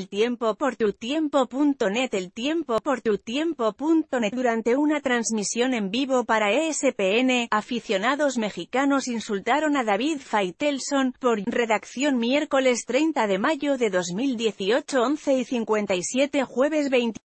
El Tiempo por tu Tiempo.net. El Tiempo por tu Tiempo.net. Durante una transmisión en vivo para ESPN, aficionados mexicanos insultaron a David Faitelson, por redacción miércoles 30 de mayo de 2018 11:57 jueves 20.